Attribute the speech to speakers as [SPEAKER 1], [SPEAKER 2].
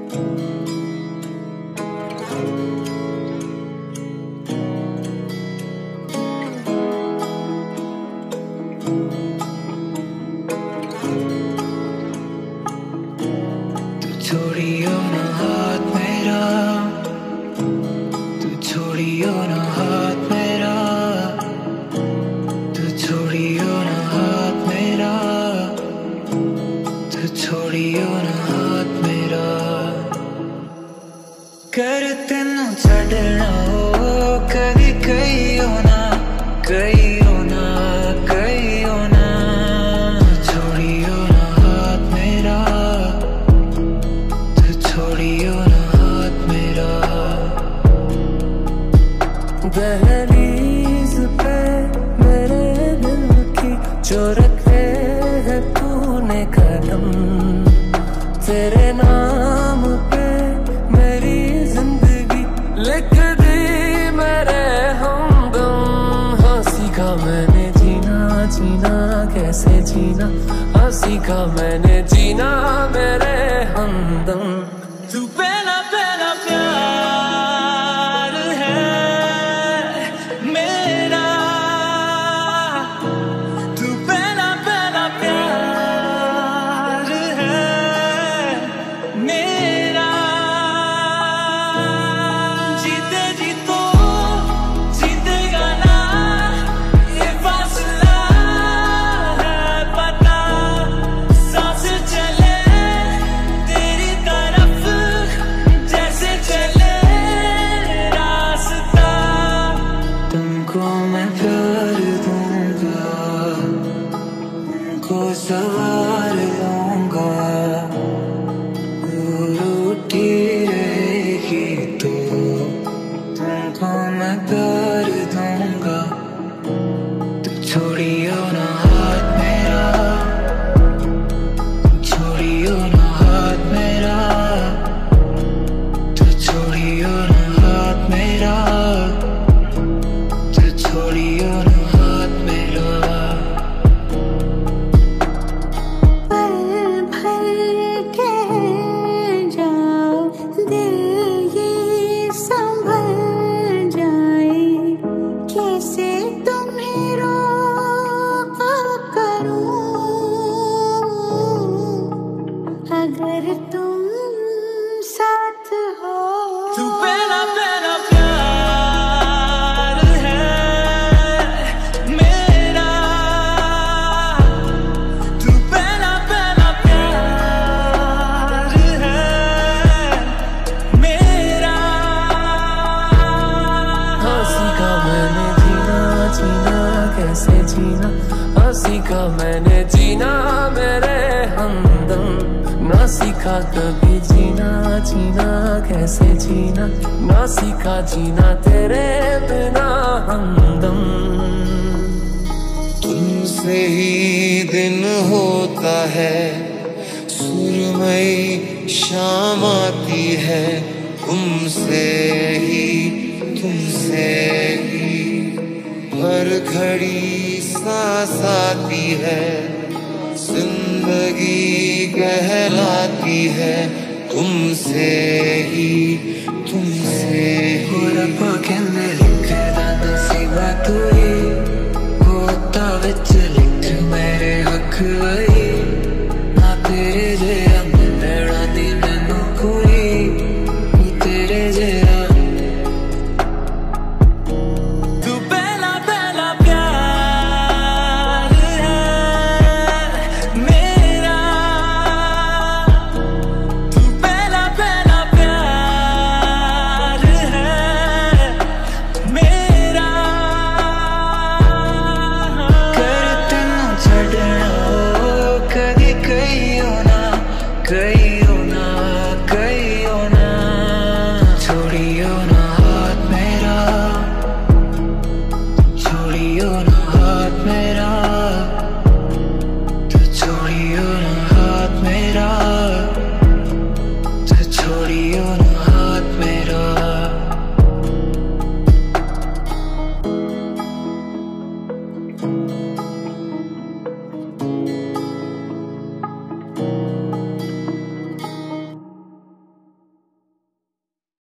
[SPEAKER 1] छोड़ियो ना हाथ मेरा, तू छोड़ियो ना हाथ मेरा, तू छोड़ियो ना हाथ मेरा, तू छोड़ियो ना हाथ मेरा। कर तेनू छड्डना हो कदी कहियो ना, कहियो ना, कहियो ना। छोड़ियो ना हाथ मेरा, छोड़ियो ना हाथ मेरा।
[SPEAKER 2] दहलीज पे मेरे दिल की जो रखे है तूने कदम, तेरे नाम पे मेरी जिंदगी लिख दी मेरे हमदम। हाँ सीखा मैंने जीना, जीना कैसे जीना, हाँ सीखा मैंने जीना मेरे हमदम। तू पहला पहला प्यार है मेरा, तू पहला पहला प्यार है मेरा। जीते जी तो जीतेगा ना, ये फासला है पता। सांस चले तेरी तरफ जैसे चले रास्ता।
[SPEAKER 1] तुमको मैं प्यार दूंगा, तुमको सवार दूंगा, रूठी रहेगी तो तुमको मैं प्यार दूंगा। तू छोड़ियो ना हाथ मेरा, छोड़ियो ना हाथ मेरा, तू छोड़ियो ना हाथ मेरा, तू छोड़ियो ना हाथ मेरा।
[SPEAKER 3] पल भर के जाओ दिल ये संभल जाए, कैसे तुम्हें रोका करूं अगर तुम साथ हो।
[SPEAKER 2] तू पहला पहला प्यार है मेरा, तू पहला पहला प्यार है मेरा। हाँ सीखा मैंने जीना, जीना कैसे जीना, हाँ सीखा मैंने जीना मेरे हमदम। ना सीखा कभी जीना, जीना कैसे जीना, ना सीखा जीना तेरे बिना हमदम।
[SPEAKER 4] तुमसे ही दिन होता है, सुरमई शाम आती है, तुमसे ही हर घड़ी सांस आती है, जिंदगी कहलाती है, तुमसे ही
[SPEAKER 1] रब्बा कहने लिखदा नसीबा तू ही, होता विच लिख मेरे हक वही।